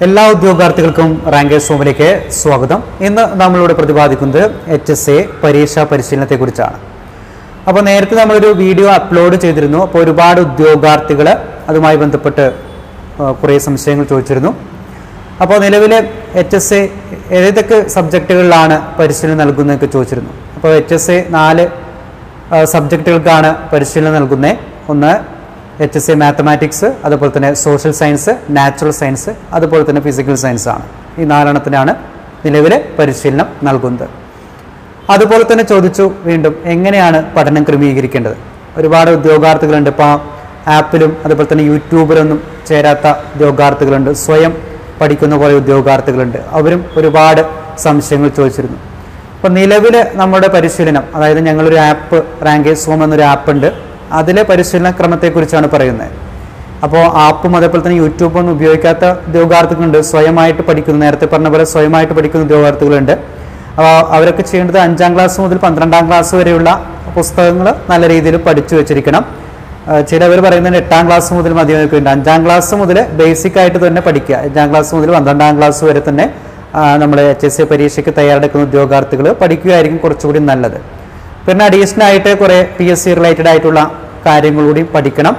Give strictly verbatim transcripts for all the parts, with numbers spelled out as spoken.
എല്ലാ ഉദ്യോഗാർത്ഥികൾക്കും റാങ്കേഴ്സ് ഹോമിലേക്ക് സ്വാഗതം. ഇന്ന് നമ്മളിവിടെ പ്രതിപാദിക്കുന്നത് എച്ച് എസ് എ പരീക്ഷാ പരിശീലനത്തെക്കുറിച്ചാണ്. അപ്പോൾ നേരത്തെ നമ്മളൊരു വീഡിയോ അപ്ലോഡ് ചെയ്തിരുന്നു. അപ്പോൾ ഒരുപാട് ഉദ്യോഗാർത്ഥികൾ അതുമായി ബന്ധപ്പെട്ട് കുറേ സംശയങ്ങൾ ചോദിച്ചിരുന്നു. അപ്പോൾ നിലവിലെ എച്ച് എസ് എ ഏതൊക്കെ സബ്ജക്റ്റുകളിലാണ് പരിശീലനം നൽകുന്നതൊക്കെ ചോദിച്ചിരുന്നു. അപ്പോൾ എച്ച് എസ് എ നാല് സബ്ജക്റ്റുകൾക്കാണ് പരിശീലനം നൽകുന്നത്. ഒന്ന് എച്ച് എസ് എ മാത്തമാറ്റിക്സ്, അതുപോലെ തന്നെ സോഷ്യൽ സയൻസ്, നാച്ചുറൽ സയൻസ്, അതുപോലെ തന്നെ ഫിസിക്കൽ സയൻസ് ആണ്. ഈ നാലെണ്ണത്തിനാണ് നിലവിലെ പരിശീലനം നൽകുന്നത്. അതുപോലെ തന്നെ ചോദിച്ചു വീണ്ടും എങ്ങനെയാണ് പഠനം ക്രമീകരിക്കേണ്ടത്. ഒരുപാട് ഉദ്യോഗാർത്ഥികളുണ്ട്. ഇപ്പോൾ ആപ്പിലും അതുപോലെ തന്നെ യൂട്യൂബിലൊന്നും ചേരാത്ത ഉദ്യോഗാർത്ഥികളുണ്ട്. സ്വയം പഠിക്കുന്ന കുറേ ഉദ്യോഗാർത്ഥികളുണ്ട്. അവരും ഒരുപാട് സംശയങ്ങൾ ചോദിച്ചിരുന്നു. അപ്പോൾ നിലവിൽ നമ്മുടെ പരിശീലനം, അതായത് ഞങ്ങളൊരു ആപ്പ് റാങ്കേഴ്സ് ഹോം എന്നൊരു ആപ്പ് ഉണ്ട്. അതിലെ പരിശീലന ക്രമത്തെക്കുറിച്ചാണ് പറയുന്നത്. അപ്പോൾ ആപ്പും അതേപോലെ തന്നെ യൂട്യൂബൊന്നും ഉപയോഗിക്കാത്ത ഉദ്യോഗാർത്ഥികളുണ്ട്. സ്വയമായിട്ട് പഠിക്കുന്ന, നേരത്തെ പറഞ്ഞ പോലെ സ്വയമായിട്ട് പഠിക്കുന്ന ഉദ്യോഗാർത്ഥികളുണ്ട്. അപ്പോൾ അവരൊക്കെ ചെയ്യേണ്ടത് അഞ്ചാം ക്ലാസ് മുതൽ പന്ത്രണ്ടാം ക്ലാസ് വരെയുള്ള പുസ്തകങ്ങൾ നല്ല രീതിയിൽ പഠിച്ചു വെച്ചിരിക്കണം. ചിലവർ പറയുന്നത് എട്ടാം ക്ലാസ് മുതൽ മതിയാക്കുന്നുണ്ട്. അഞ്ചാം ക്ലാസ് മുതൽ ബേസിക് ആയിട്ട് തന്നെ പഠിക്കുക. അഞ്ചാം ക്ലാസ് മുതൽ പന്ത്രണ്ടാം ക്ലാസ് വരെ തന്നെ നമ്മുടെ എച്ച് എസ് എ പരീക്ഷയ്ക്ക് തയ്യാറെടുക്കുന്ന ഉദ്യോഗാർത്ഥികൾ പഠിക്കുകയായിരിക്കും കുറച്ചുകൂടി നല്ലത്. പിന്നെ അഡീഷണൽ ആയിട്ട് കുറേ പി എസ് സി റിലേറ്റഡ് ആയിട്ടുള്ള കാര്യങ്ങൾ കൂടി പഠിക്കണം.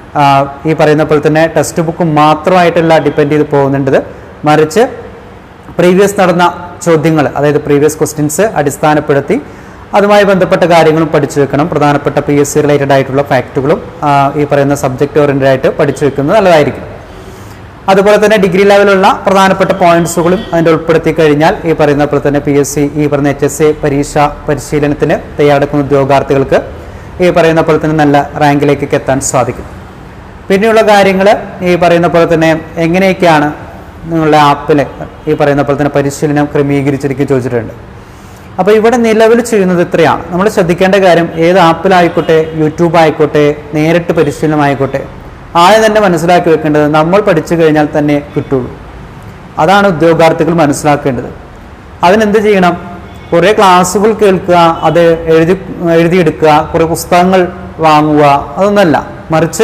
ഈ പറയുന്ന പോലെ തന്നെ ടെക്സ്റ്റ് ബുക്ക് മാത്രമായിട്ടല്ല ഡിപ്പെൻഡ് ചെയ്ത് പോകുന്നുണ്ട്, മറിച്ച് പ്രീവിയസ് നടന്ന ചോദ്യങ്ങൾ, അതായത് പ്രീവിയസ് ക്വസ്റ്റ്യൻസ് അടിസ്ഥാനപ്പെടുത്തി അതുമായി ബന്ധപ്പെട്ട കാര്യങ്ങളും പഠിച്ചു വെക്കണം. പ്രധാനപ്പെട്ട പി എസ് സി റിലേറ്റഡ് ആയിട്ടുള്ള ഫാക്റ്റുകളും ഈ പറയുന്ന സബ്ജക്റ്റ് ഓറിയൻറ്റഡ് ആയിട്ട് പഠിച്ചു വെക്കുന്നത് നല്ലതായിരിക്കും. അതുപോലെ തന്നെ ഡിഗ്രി ലെവലുള്ള പ്രധാനപ്പെട്ട പോയിന്റ്സുകളും അതിൻ്റെ ഉൾപ്പെടുത്തി കഴിഞ്ഞാൽ ഈ പറയുന്ന പോലെ തന്നെ പി എസ് സി ഈ പറയുന്ന എച്ച് എസ് എ പരീക്ഷാ പരിശീലനത്തിന് തയ്യാറെടുക്കുന്ന ഉദ്യോഗാർത്ഥികൾക്ക് ഈ പറയുന്ന പോലെ തന്നെ നല്ല റാങ്കിലേക്കൊക്കെ എത്താൻ സാധിക്കും. പിന്നെയുള്ള കാര്യങ്ങൾ ഈ പറയുന്ന പോലെ തന്നെ എങ്ങനെയൊക്കെയാണ് നിങ്ങളുടെ ആപ്പിൽ ഈ പറയുന്ന പോലെ തന്നെ പരിശീലനം ക്രമീകരിച്ചിരിക്കും ചോദിച്ചിട്ടുണ്ട്. അപ്പോൾ ഇവിടെ നിലവിൽ ചെയ്യുന്നത് ഇത്രയാണ്. നമ്മൾ ശ്രദ്ധിക്കേണ്ട കാര്യം, ഏത് ആപ്പിലായിക്കോട്ടെ യൂട്യൂബ് ആയിക്കോട്ടെ നേരിട്ട് പരിശീലനമായിക്കോട്ടെ, ആദ്യം തന്നെ മനസ്സിലാക്കി വെക്കേണ്ടത് നമ്മൾ പഠിച്ചു കഴിഞ്ഞാൽ തന്നെ കിട്ടുള്ളൂ. അതാണ് ഉദ്യോഗാർത്ഥികൾ മനസ്സിലാക്കേണ്ടത്. അതിനെന്ത് ചെയ്യണം? കുറേ ക്ലാസ്സുകൾ കേൾക്കുക, അത് എഴുതി എഴുതിയെടുക്കുക, കുറേ പുസ്തകങ്ങൾ വാങ്ങുക, അതൊന്നല്ല. മറിച്ച്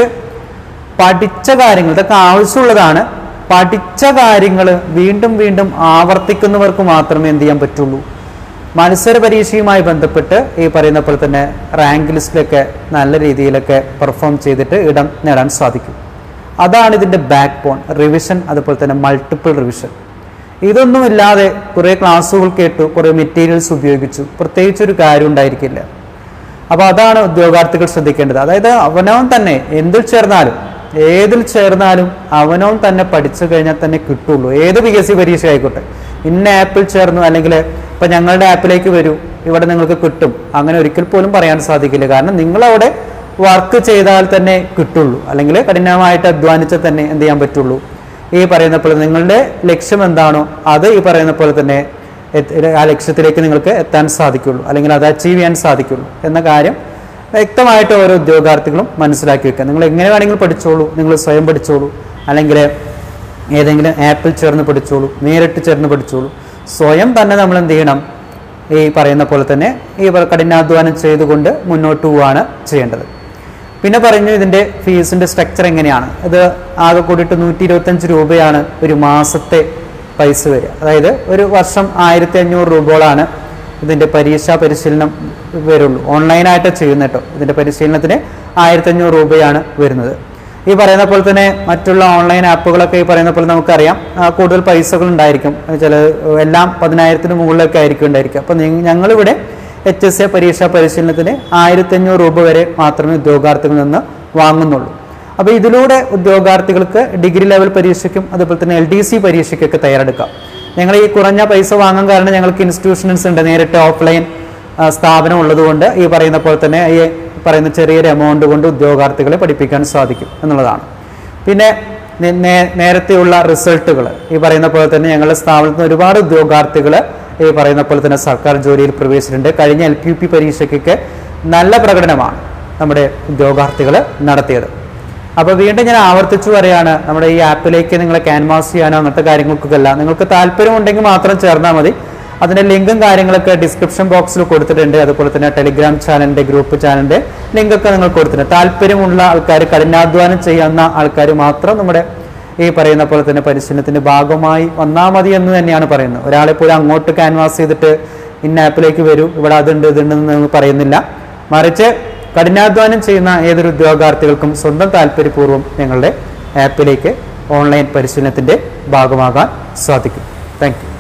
പഠിച്ച കാര്യങ്ങൾ, ഇതൊക്കെ ആവശ്യമുള്ളതാണ്. പഠിച്ച കാര്യങ്ങൾ വീണ്ടും വീണ്ടും ആവർത്തിക്കുന്നവർക്ക് മാത്രമേ എന്ത് ചെയ്യാൻ പറ്റുള്ളൂ, മത്സര പരീക്ഷയുമായി ബന്ധപ്പെട്ട് ഈ പറയുന്ന പോലെ തന്നെ റാങ്ക് ലിസ്റ്റിലൊക്കെ നല്ല രീതിയിലൊക്കെ പെർഫോം ചെയ്തിട്ട് ഇടം നേടാൻ സാധിക്കും. അതാണ് ഇതിൻ്റെ ബാക്ക് ബോൺ. റിവിഷൻ, അതുപോലെ തന്നെ മൾട്ടിപ്പിൾ റിവിഷൻ. ഇതൊന്നുമില്ലാതെ കുറേ ക്ലാസ്സുകൾ കേട്ടു, കുറേ മെറ്റീരിയൽസ് ഉപയോഗിച്ചു, പ്രത്യേകിച്ചൊരു കാര്യം ഉണ്ടായിരിക്കില്ല. അപ്പോൾ അതാണ് ഉദ്യോഗാർത്ഥികൾ ശ്രദ്ധിക്കേണ്ടത്. അതായത് അവനവൻ തന്നെ എന്തിൽ ചേർന്നാലും ഏതിൽ ചേർന്നാലും അവനവൻ തന്നെ പഠിച്ചു കഴിഞ്ഞാൽ തന്നെ കിട്ടുള്ളൂ. ഏത് പി എസ് സി പരീക്ഷ ആയിക്കോട്ടെ. ഇന്ന ആപ്പിൽ ചേർന്നു, അല്ലെങ്കിൽ ഇപ്പം ഞങ്ങളുടെ ആപ്പിലേക്ക് വരൂ, ഇവിടെ നിങ്ങൾക്ക് കിട്ടും, അങ്ങനെ ഒരിക്കൽ പോലും പറയാൻ സാധിക്കില്ല. കാരണം നിങ്ങളവിടെ വർക്ക് ചെയ്താൽ തന്നെ കിട്ടുള്ളൂ, അല്ലെങ്കിൽ കഠിനമായിട്ട് അധ്വാനിച്ചാൽ തന്നെ എന്ത് ചെയ്യാൻ പറ്റുള്ളൂ. ഈ പറയുന്ന പോലെ നിങ്ങളുടെ ലക്ഷ്യം എന്താണോ അത് ഈ പറയുന്ന പോലെ തന്നെ ആ ലക്ഷ്യത്തിലേക്ക് നിങ്ങൾക്ക് എത്താൻ സാധിക്കുള്ളൂ, അല്ലെങ്കിൽ അത് അച്ചീവ് ചെയ്യാൻ സാധിക്കുള്ളൂ എന്ന കാര്യം വ്യക്തമായിട്ട് ഓരോ ഉദ്യോഗാർത്ഥികളും മനസ്സിലാക്കി വെക്കുക. നിങ്ങൾ എങ്ങനെ വേണമെങ്കിലും പഠിച്ചോളൂ, നിങ്ങൾ സ്വയം പഠിച്ചോളൂ, അല്ലെങ്കിൽ ഏതെങ്കിലും ആപ്പിൽ ചേർന്ന് പഠിച്ചോളൂ, നേരിട്ട് ചേർന്ന് പഠിച്ചോളൂ. സ്വയം തന്നെ നമ്മൾ എന്ത് ചെയ്യണം? ഈ പറയുന്ന പോലെ തന്നെ ഈ കഠിനാധ്വാനം ചെയ്തുകൊണ്ട് മുന്നോട്ട് പോവുകയാണ് ചെയ്യേണ്ടത്. പിന്നെ പറഞ്ഞു ഇതിൻ്റെ ഫീസിൻ്റെ സ്ട്രക്ചർ എങ്ങനെയാണ്. ഇത് ആകെ കൂടിയിട്ട് നൂറ്റി ഇരുപത്തഞ്ച് രൂപയാണ് ഒരു മാസത്തെ പൈസ വരിക. അതായത് ഒരു വർഷം ആയിരത്തി അഞ്ഞൂറ് രൂപയോളാണ് ഇതിൻ്റെ പരീക്ഷാ പരിശീലനം വരുള്ളൂ. ഓൺലൈനായിട്ട് ചെയ്യുന്ന കേട്ടോ. ഇതിൻ്റെ പരിശീലനത്തിന് ആയിരത്തി അഞ്ഞൂറ് രൂപയാണ് വരുന്നത്. ഈ പറയുന്ന പോലെ തന്നെ മറ്റുള്ള ഓൺലൈൻ ആപ്പുകളൊക്കെ ഈ പറയുന്ന പോലെ നമുക്കറിയാം കൂടുതൽ പൈസകൾ ഉണ്ടായിരിക്കും. ചില എല്ലാം പതിനായിരത്തിന് മുകളിലൊക്കെ ആയിരിക്കും ഉണ്ടായിരിക്കും. അപ്പോൾ ഞങ്ങളിവിടെ എച്ച് എസ് എ പരീക്ഷാ പരിശീലനത്തിന് ആയിരത്തി അഞ്ഞൂറ് രൂപ വരെ മാത്രമേ ഉദ്യോഗാർത്ഥികളിൽ നിന്ന് വാങ്ങുന്നുള്ളൂ. അപ്പോൾ ഇതിലൂടെ ഉദ്യോഗാർത്ഥികൾക്ക് ഡിഗ്രി ലെവൽ പരീക്ഷയ്ക്കും അതുപോലെ തന്നെ എൽ ഡി സി പരീക്ഷയ്ക്കൊക്കെ തയ്യാറെടുക്കാം. ഞങ്ങൾ ഈ കുറഞ്ഞ പൈസ വാങ്ങാൻ കാരണം ഞങ്ങൾക്ക് ഇൻസ്റ്റിറ്റ്യൂഷൻസ് ഉണ്ട്, നേരിട്ട് ഓഫ്ലൈൻ സ്ഥാപനം ഉള്ളതുകൊണ്ട് ഈ പറയുന്ന പോലെ തന്നെ ഈ പറയുന്ന ചെറിയൊരു എമൗണ്ട് കൊണ്ട് ഉദ്യോഗാർത്ഥികളെ പഠിപ്പിക്കാൻ സാധിക്കും എന്നുള്ളതാണ്. പിന്നെ നേരത്തെയുള്ള റിസൾട്ടുകൾ ഈ പറയുന്ന പോലെ തന്നെ ഞങ്ങളുടെ സ്ഥാപനത്തിൽ നിന്ന് ഒരുപാട് ഉദ്യോഗാർത്ഥികൾ ഈ പറയുന്ന പോലെ തന്നെ സർക്കാർ ജോലിയിൽ പ്രവേശിച്ചിട്ടുണ്ട്. കഴിഞ്ഞ എൽ പി യു പി പരീക്ഷയ്ക്കൊക്കെ നല്ല പ്രകടനമാണ് നമ്മുടെ ഉദ്യോഗാർത്ഥികൾ നടത്തിയത്. അപ്പോൾ വീണ്ടും ഞാൻ ആവർത്തിച്ചു പറയാണ്, നമ്മുടെ ഈ ആപ്പിലേക്ക് നിങ്ങളെ ക്യാൻവാസ് ചെയ്യാനോ അങ്ങനത്തെ കാര്യങ്ങൾക്കൊക്കെ അല്ല. നിങ്ങൾക്ക് താല്പര്യമുണ്ടെങ്കിൽ മാത്രം ചേർന്നാൽ മതി. അതിൻ്റെ ലിങ്കും കാര്യങ്ങളൊക്കെ ഡിസ്ക്രിപ്ഷൻ ബോക്സിൽ കൊടുത്തിട്ടുണ്ട്. അതുപോലെ തന്നെ ടെലിഗ്രാം ചാനലിൻ്റെ ഗ്രൂപ്പ് ചാനലിൻ്റെ ലിങ്കൊക്കെ നിങ്ങൾ കൊടുത്തിട്ടുണ്ട്. താല്പര്യമുള്ള ആൾക്കാർ, കഠിനാധ്വാനം ചെയ്യുന്ന ആൾക്കാർ മാത്രം നമ്മുടെ ഈ പറയുന്ന പോലെ തന്നെ പരിശീലനത്തിൻ്റെ ഭാഗമായി വന്നാൽ മതി എന്ന് തന്നെയാണ് പറയുന്നത്. ഒരാളെ പോലും അങ്ങോട്ട് ക്യാൻവാസ് ചെയ്തിട്ട് ഇന്ന ആപ്പിലേക്ക് വരൂ, ഇവിടെ അതുണ്ട് ഇതുണ്ടെന്ന് പറയുന്നില്ല. മറിച്ച് കഠിനാധ്വാനം ചെയ്യുന്ന ഏതൊരു ഉദ്യോഗാർത്ഥികൾക്കും സ്വന്തം താല്പര്യപൂർവ്വം നിങ്ങളുടെ ആപ്പിലേക്ക് ഓൺലൈൻ പരിശീലനത്തിൻ്റെ ഭാഗമാകാൻ സാധിക്കും. Thank U.